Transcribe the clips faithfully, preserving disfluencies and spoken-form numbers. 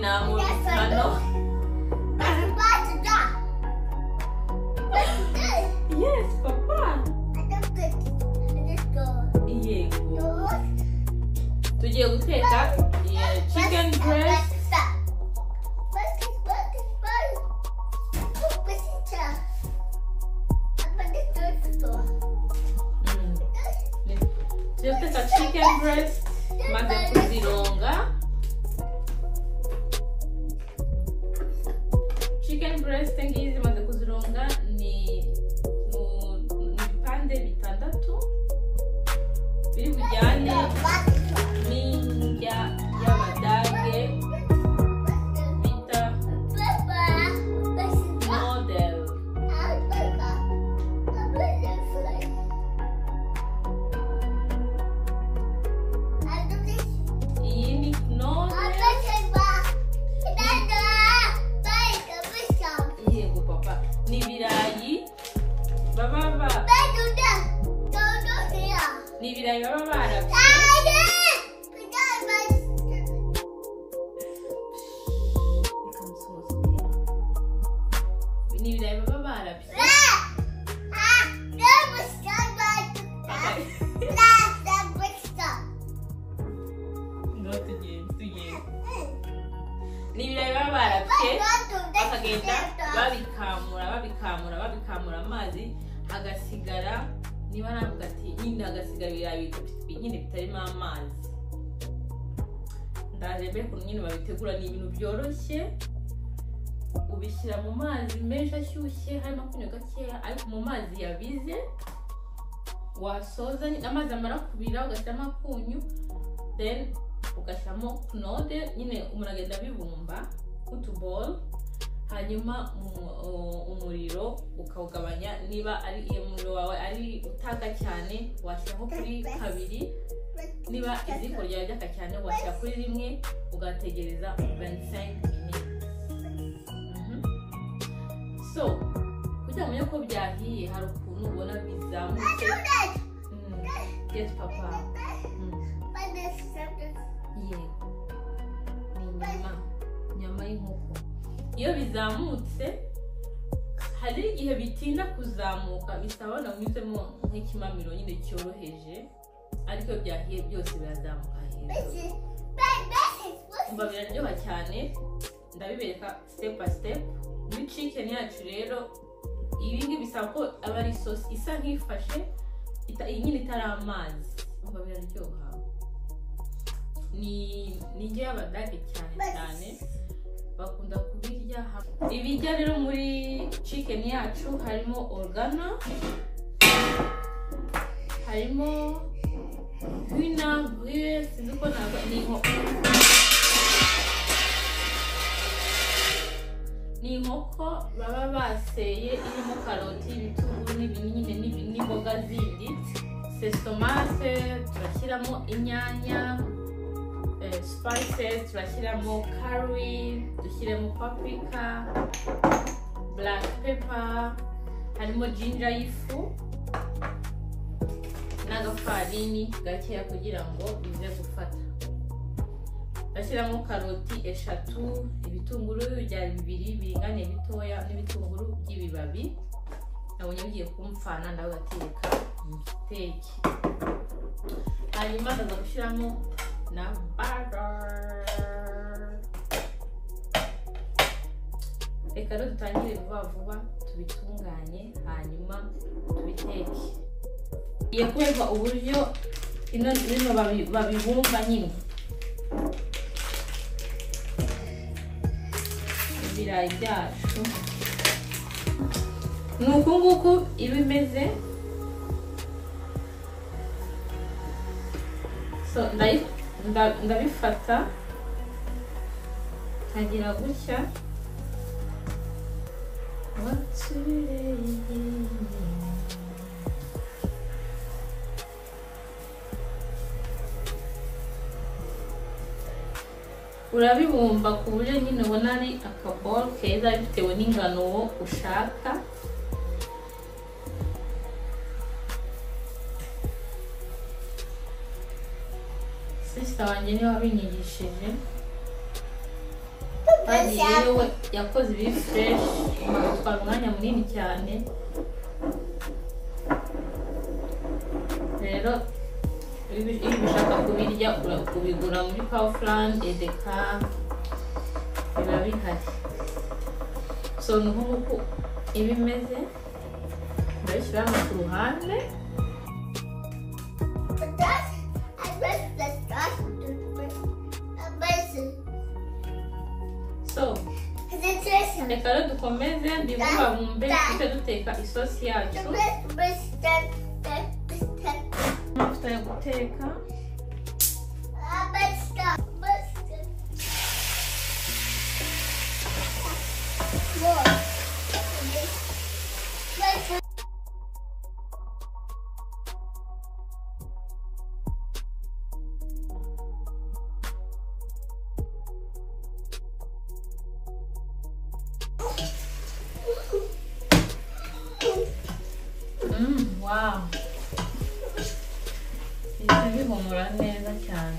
namu hano. Yes, Papa. Yego. Tugiye guteka chicken breast. Tugiye guteka chicken breast maze kuzironga. Chicken breast ngizi maze kuzironga ni ibipande bitandatu biri bujyane n'indya y'abadage bita model. Iyi ni knode. Yego Papa, ni ibirayi baba ba ni ibirayi baba barabye. Ni ibirayi baba barabye. Ni ibirayi baba barabye bakagenda babikamura babikamura babikamura amazi hagasigara niba navuga ati nyine hagasigara ibirayi nyine bitarimo amazi. Ndaje mbere ko nyine babitegura ni ibintu byoroshye. Ubishyira mu mazi menshi ashyushye harimo akunyu gakeya ariko mu mazi yabize. Wasoza amazi amara kubira ugashyiramo akunyu, then ugashyiramo knode nyine umuntu agenda bibumba utubol. Hanyuma umuriro ukawugabanya niba ari iyo umuriro wawe ari utaka cyane washyiraho kuri kabiri, niba iziko ryawe ryaka cyane washyira kuri rimwe ugategereza twenty-five minutes. So kugira ngo ko byahiye hari ukuntu ubona bizamutse. Yes Papa. Yego. Ni nyama nyama y'inkoko. Iyo bizamutse hari igihe bitinda kuzamuka bisaba na mwizemo nk'ikimamiro nyine cyoroheje, ariko byahiye byose birazamuka hejuru. Umva biraryoha cyane. Ndabibereka step by step. Muri chicken yacu rero ibingi bisaba ko aba ari sauce isa nk'ifashe nyine itari amazi. Umva biraryoha. Ni nijye y'abadage cyane cyane bakunda kubirya. Ibijya rero muri chicken yacu harimo organo, harimo vina brie, sinzi ko ntabwo ni inkoko ni inkoko baba baseye irimo karoti, ibitunguru n'ibinini n'imboga zindi. Sestomate turashyiramo inyanya, spices turashyiramo curry, dushyiremo paprika, black pepper, harimo ginger y'ifu n'agafarini gakeya kugira ngo bize gufata. Ndashyiramo karoti eshatu, ibitunguru byari bibiri biringaniye bitoya n'ibitunguru by'ibibabi. Nabonye bigiye kumfana ndabateka muteke. Hanyuma ndaza gushyiramo na butter. Reka rero dutangire vuba vuba tubitunganye hanyuma tubiteke. Iyo kwereka uburyo ino bino babibumba nyine. Ibirayi byacu nuko nguko ibimeze. So ndabifata nkagira gutya. Urabibumba ku buryo nyine ubona ari akabol keza bitewe n'ingano ushaka. Sister wanjye niwe wabinyigishije. kandi yewe yakoze ibi fresh bitwara umwanya munini cyane. Rero iyo ubishaka kubirya kubigura muri Kaufland, Edeka biba bihari. So nuko nguko ibi bimeze, ndabishyira ku ruhande. So reka rero dukomeze ndibungabumbe tujye duteka isosi yacu. Amavuta yo guteka, mm, wow, bihita bihumura neza cyane.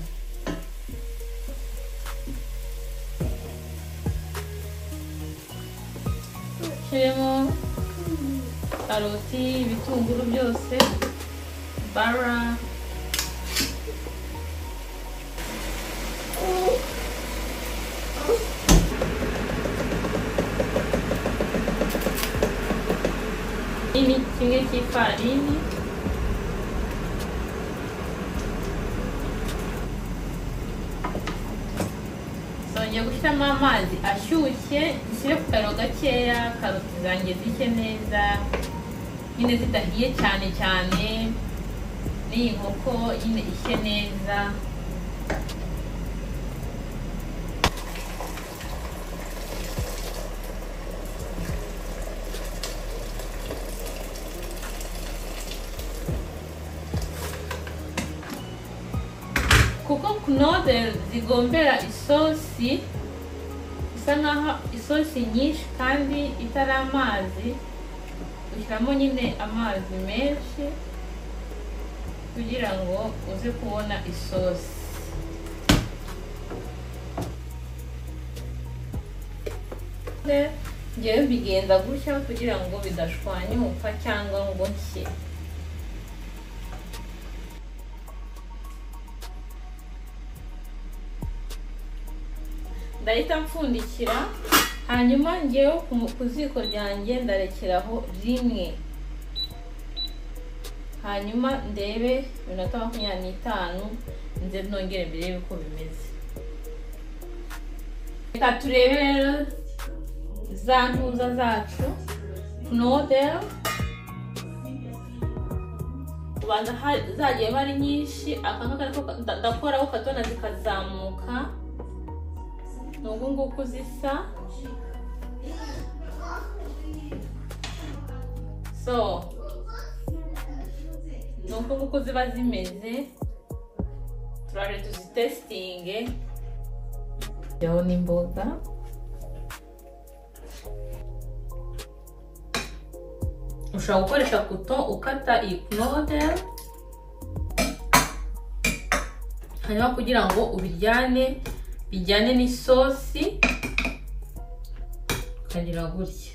Kirimo karoti, ibitunguru byose, bara, ini kimwe cy'ifarini, ngiye gushyiramo amazi ashyushye, nshyire ku kariro gakeya, karoti zanjye zishye neza nyine zidahiye cyane cyane, n'iyi nkoko nyine ishye neza. Kuko knodel zigombera isosi isa nkaho isosi nyinshi kandi itari amazi, ushyiramo nyine amazi menshi kugira ngo uze kubona isosi. Ngewe mbigenza gutya kugira ngo bidashwanyuka cyangwa ngo nshye. Ndahita mfundikira, hanyuma ngewe ku ziko ryanjye ndarekeraho rimwe, hanyuma ndebe iminota makumyabiri n'itanu nze nongere mbirebe uko bimeze. Reka turebe rero za ntuza zacu knodel, ubanza zagiyemo ari nyinshi, akanga kariko ndakoraho katona zikazamuka, nuko nguko zisa. So nuko nguko ziba zimeze, turaje tuzitestinge. Yaho n'imboga, ushobora gukoresha kuto ukata iyi knodel, hanyuma kugira ngo ubijyane bijyane n'isosi ukagira gutya.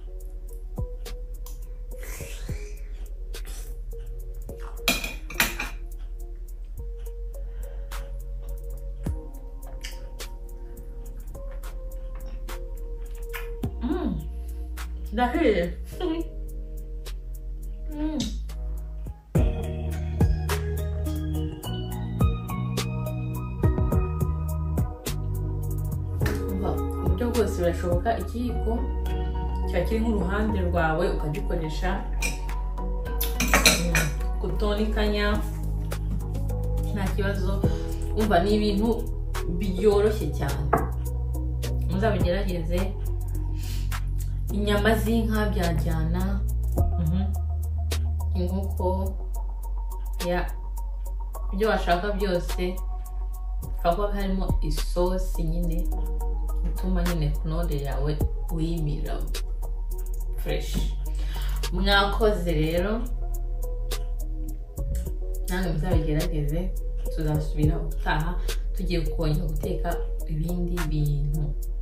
Mm. Dahiye. Mm. Rwose birashoboka ikiyiko cya kiri nk'uruhande rwawe ukagikoresha kutonikanya nta kibazo. Umva ni ibintu byoroshye cyane, muzabigerageze. Inyama z'inka byajyana, inkoko, ya ibyo washaka byose, hakaba harimo isosi nyine ituma nyine knodel yawe uyimira fresh. Mwakoze rero, namwe muzabigerageze. Tuzasubira utaha tugiye kongera guteka ibindi bintu.